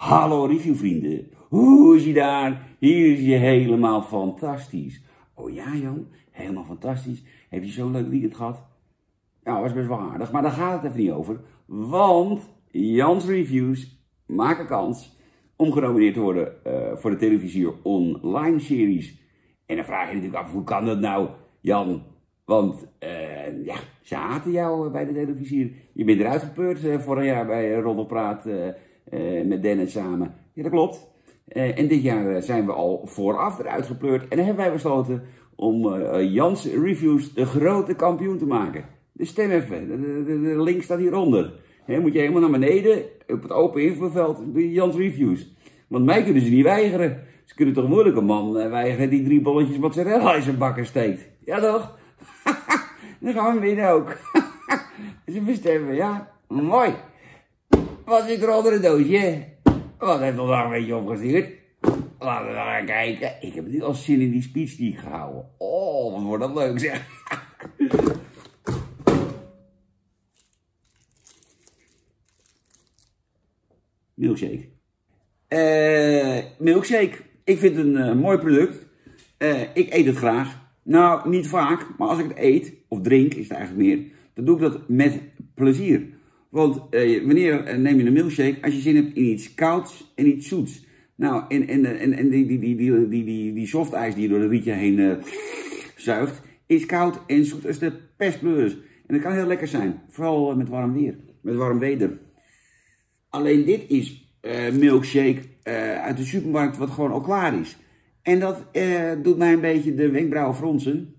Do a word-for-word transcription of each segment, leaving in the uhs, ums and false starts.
Hallo reviewvrienden, hoe is je daar? Hier is je helemaal fantastisch. Oh ja Jan, helemaal fantastisch. Heb je zo'n leuk weekend gehad? Nou, was best wel aardig, maar daar gaat het even niet over. Want Jans Reviews maken kans om genomineerd te worden uh, voor de Televisier Online Series. En dan vraag je je natuurlijk af, hoe kan dat nou, Jan? Want uh, ja, ze haten jou bij de Televisier. Je bent eruit gepleurd uh, vorig jaar bij uh, Roddelpraat uh, uh, met Dennis samen. Ja, dat klopt. Uh, en dit jaar uh, zijn we al vooraf eruit gepleurd. En dan hebben wij besloten om uh, Jans Reviews de grote kampioen te maken. Dus stem even, de, de, de link staat hieronder. He, moet je helemaal naar beneden, op het open invulveld, Jans Reviews. Want mij kunnen ze niet weigeren. Ze kunnen toch moeilijk een man weigeren die drie bolletjes mozzarella in zijn bakker steekt. Ja toch? Dan gaan we winnen ook. Dus even stemmen, ja? Mooi. Wat zit er onder het doosje? Wat heeft ons nog een beetje opgestuurd? Laten we gaan kijken. Ik heb nu al zin in die speech die ik gehouden. Oh, wat wordt dat leuk zeg. Milkshake. Uh, milkshake. Ik vind het een uh, mooi product. Uh, ik eet het graag. Nou, niet vaak, maar als ik het eet, of drink, is het eigenlijk meer, dan doe ik dat met plezier. Want uh, wanneer uh, neem je een milkshake? Als je zin hebt in iets kouds en iets zoets. Nou, en, en, en, en die, die, die, die, die, die, die softijs die je door de rietje heen uh, zuigt, is koud en zoet als de pestpleurs. En dat kan heel lekker zijn, vooral uh, met warm weer, met warm weder. Alleen dit is uh, milkshake uh, uit de supermarkt wat gewoon al klaar is. En dat uh, doet mij een beetje de wenkbrauwen fronsen.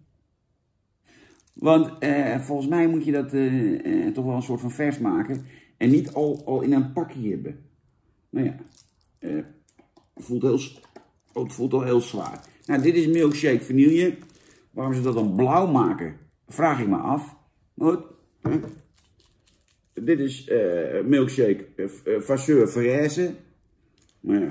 Want uh, volgens mij moet je dat uh, uh, toch wel een soort van vers maken. En niet al, al in een pakje hebben. Nou ja, uh, het, voelt heel, oh, het voelt al heel zwaar. Nou, dit is milkshake vanille. Waarom ze dat dan blauw maken, vraag ik me af. Goed. Huh? Dit is uh, milkshake uh, Vasseur fraise. Nou ja.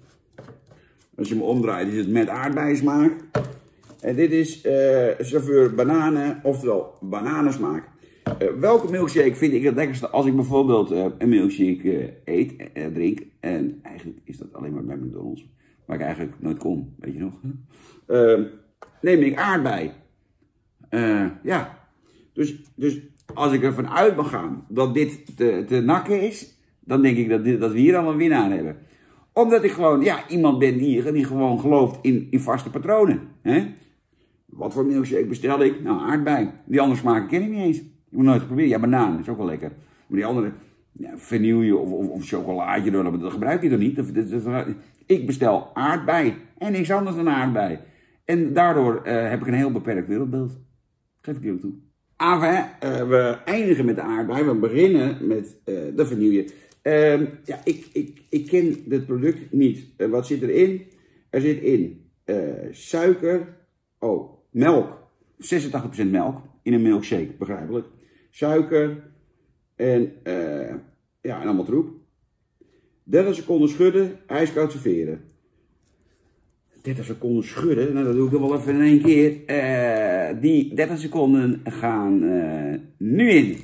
Als je hem omdraait is het met aardbeiensmaak. En dit is uh, Saveur bananen, oftewel bananensmaak. Uh, welke milkshake vind ik het lekkerste als ik bijvoorbeeld uh, een milkshake uh, eet, uh, drink. En eigenlijk is dat alleen maar bij McDonald's. Waar ik eigenlijk nooit kom, weet je nog. Uh, neem ik aardbei. Uh, ja, dus, dus als ik ervan uit mag gaan dat dit te, te nakken is, dan denk ik dat, dit, dat we hier al een winnaar hebben. Omdat ik gewoon, ja, iemand ben die, die gewoon gelooft in, in vaste patronen. Hè? Wat voor milkshake bestel ik? Nou, aardbei. Die andere smaken ken ik niet eens. Ik moet nooit geprobeerd. Ja, banaan is ook wel lekker. Maar die andere, ja, vanille of, of, of chocolaatje, dat gebruik ik toch niet. Dat, dat, dat, ik bestel aardbei en niks anders dan aardbei. En daardoor uh, heb ik een heel beperkt wereldbeeld. Geef ik eerlijk toe. Enfin, uh, we eindigen met de aardbei. We beginnen met uh, de vanille. Uh, ja, ik, ik, ik ken dit product niet. Uh, wat zit erin? Er zit in uh, suiker, oh, melk, zesentachtig procent melk in een milkshake, begrijpelijk. Suiker en, uh, ja, en allemaal troep. dertig seconden schudden, ijskoud serveren. dertig seconden schudden, nou dat doe ik dan wel even in één keer. Uh, die dertig seconden gaan uh, nu in.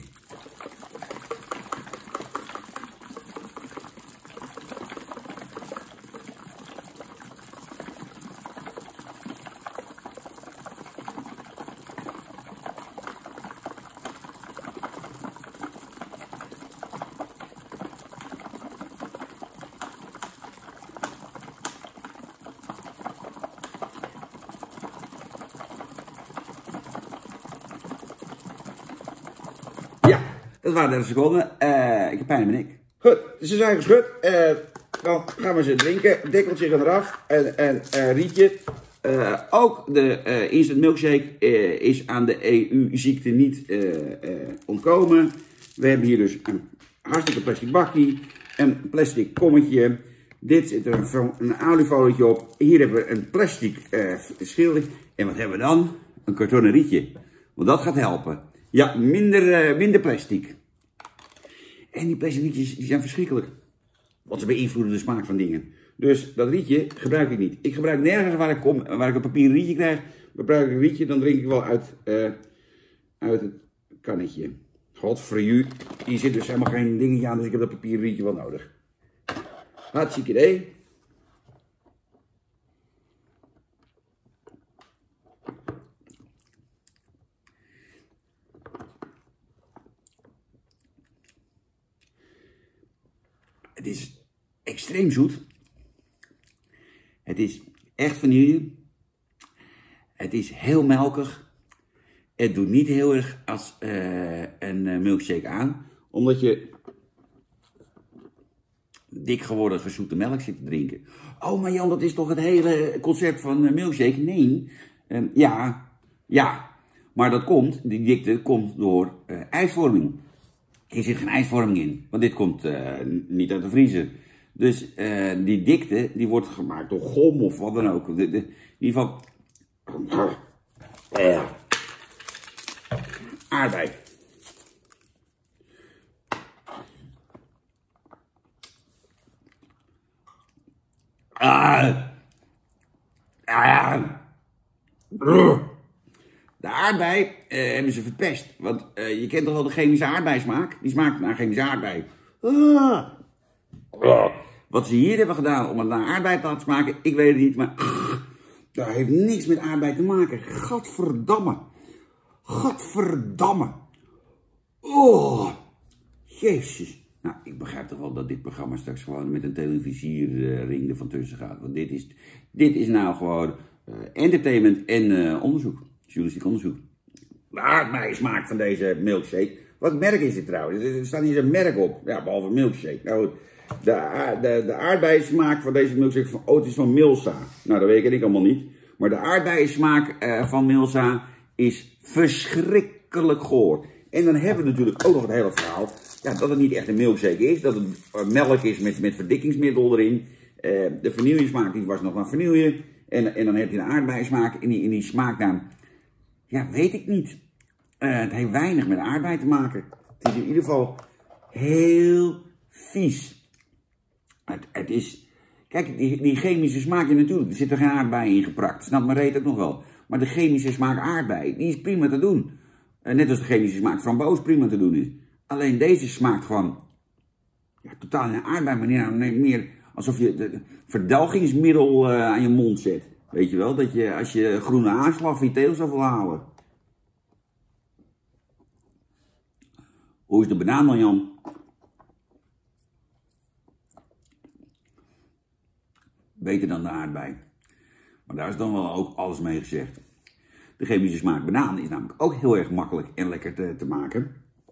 Ja, dat waren dertig seconden. Uh, ik heb pijn in mijn nek. Goed, dus ze zijn geschud. Uh, dan gaan we ze drinken. Dekkeltje gaat eraf. En, en uh, rietje. Uh, ook de uh, instant milkshake uh, is aan de E U-ziekte niet uh, uh, ontkomen. We hebben hier dus een hartstikke plastic bakkie. Een plastic kommetje. Dit zit er een, een oliefolietje op. Hier hebben we een plastic uh, schilder. En wat hebben we dan? Een kartonnen rietje. Want dat gaat helpen. Ja, minder, uh, minder plastic. En die plastic rietjes die zijn verschrikkelijk. Want ze beïnvloeden de smaak van dingen. Dus dat rietje gebruik ik niet. Ik gebruik nergens waar ik kom, waar ik een papieren rietje krijg. Gebruik ik een rietje, dan drink ik wel uit, uh, uit het kannetje. God voor u. Hier zit dus helemaal geen dingetje aan, dus ik heb dat papieren rietje wel nodig. Hartstikke idee. Het is extreem zoet. Het is echt vanille. Het is heel melkig. Het doet niet heel erg als uh, een uh, milkshake aan. Omdat je dik geworden gezoete melk zit te drinken. Oh, maar Jan, dat is toch het hele concept van uh, milkshake? Nee. Uh, ja, ja. Maar dat komt, die dikte komt door uh, ijsvorming. Hier zit geen ijsvorming in. Want dit komt uh, niet uit de vriezer. Dus uh, die dikte, die wordt gemaakt door gom of wat dan ook. De, de, in ieder geval... Uh, aardbei. Ah. Ah. De aardbei uh, hebben ze verpest. Want uh, je kent toch wel de chemische aardbeismaak? Die smaakt naar chemische aardbei. Ah. Ah. Wat ze hier hebben gedaan om het naar aardbei te laten smaken, ik weet het niet, maar uh, dat heeft niks met aardbei te maken. Gadverdamme. Gadverdamme. Oh. Jezus. Nou, ik begrijp toch wel dat dit programma straks gewoon met een televisierring ervan tussen gaat. Want dit is, dit is nou gewoon uh, entertainment en uh, onderzoek. Journalistiek onderzoek. De aardbei smaak van deze milkshake. Wat merk is dit trouwens? Er staat hier een merk op. Ja, behalve milkshake. Nou, de, de, de aardbei smaak van deze milkshake van, oh, het is van Milsa. Nou, dat weet ik allemaal niet. Maar de aardbei smaak uh, van Milsa is verschrikkelijk goor. En dan hebben we natuurlijk ook nog het hele verhaal. Ja, dat het niet echt een milkshake is. Dat het uh, melk is met, met verdikkingsmiddel erin. Uh, de vanille smaak die was nog naar vanille. En, en dan heb je de aardbei smaak. En die, en die smaaknaam, ja, weet ik niet. Uh, het heeft weinig met aardbei te maken. Het is in ieder geval heel vies. Het, het is... Kijk, die, die chemische smaak, natuurlijk, er zit er geen aardbei in geprakt. Snap mijn reet ook nog wel. Maar de chemische smaak aardbei, die is prima te doen. Uh, net als de chemische smaak framboos prima te doen is. Alleen deze smaakt gewoon... Ja, totaal in aardbei, maar niet meer alsof je de, de verdalgingsmiddel uh, aan je mond zet. Weet je wel, dat je als je groene aanslag van je teelt zou wil halen. Hoe is de banaan dan, Jan? Beter dan de aardbei. Maar daar is dan wel ook alles mee gezegd. De chemische smaak banaan is namelijk ook heel erg makkelijk en lekker te, te maken.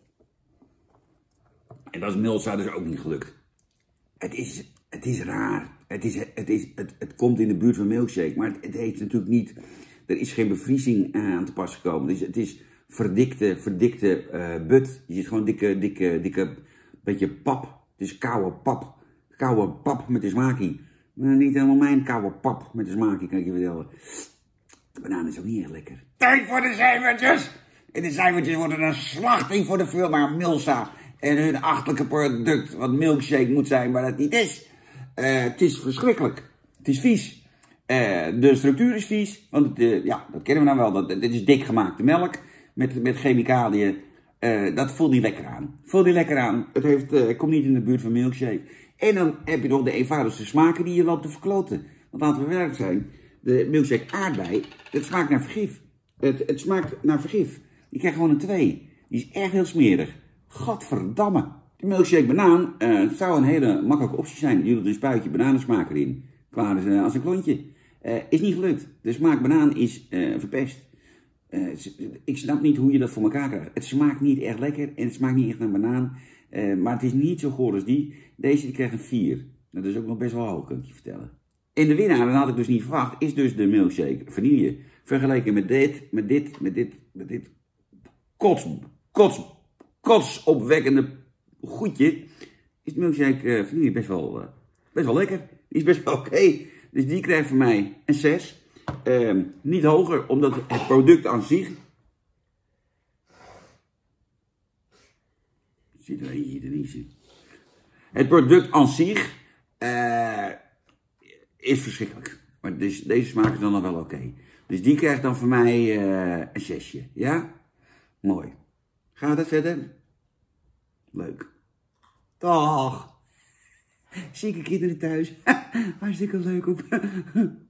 En dat is Milsa dus ook niet gelukt. Het is, het is raar. Het, is, het, is, het, het komt in de buurt van milkshake, maar het, het heeft natuurlijk niet... Er is geen bevriezing aan te pas gekomen. Het is, het is verdikte, verdikte uh, but. Je ziet gewoon dikke, dikke, dikke, beetje pap. Het is koude pap. Koude pap met de smaakie. Maar niet helemaal mijn koude pap met de smaakie, kan ik je vertellen. De banaan is ook niet echt lekker. Tijd voor de cijfertjes! En de cijfertjes worden een slachting voor de firma Milsa. En hun achterlijke product, wat milkshake moet zijn, maar dat niet is. Uh, het is verschrikkelijk. Het is vies. Uh, de structuur is vies, want het, uh, ja, dat kennen we nou wel. Dat, dit is dik gemaakte melk met, met chemicaliën. Uh, dat voelt niet lekker aan. Voelt niet lekker aan. Het heeft, uh, komt niet in de buurt van milkshake. En dan heb je nog de eenvoudigste smaken die je loopt te verkloten. Want laten we werk zijn. De milkshake aardbei, het smaakt naar vergif. Het, het smaakt naar vergif. Die krijgt gewoon een twee. Die is echt heel smerig. Gadverdamme. De milkshake banaan uh, zou een hele makkelijke optie zijn. Je doet een spuitje bananensmaak erin. Klaar is uh, als een klontje. Uh, is niet gelukt. De smaak banaan is uh, verpest. Uh, ik snap niet hoe je dat voor elkaar krijgt. Het smaakt niet echt lekker en het smaakt niet echt naar banaan. Uh, maar het is niet zo goor als die. Deze die krijgt een vier. Dat is ook nog best wel hoog, kan ik je vertellen. En de winnaar, dat had ik dus niet verwacht, is dus de milkshake vanille. Vergeleken met dit, met dit, met dit, met dit kots, kots, kotsopwekkende goedje, is de milkshake uh, vanille best wel, uh, best wel lekker. Die is best wel oké. Okay. Dus die krijgt van mij een zes. Uh, niet hoger, omdat het product aan zich... Zit er hier erin zit. Het product aan zich uh, is verschrikkelijk. Maar deze, deze smaak is dan nog wel oké. Okay. Dus die krijgt dan van mij uh, een zesje. Ja? Mooi. Gaat het verder? Leuk. Dag. Zieke kinderen thuis. Hartstikke leuk op.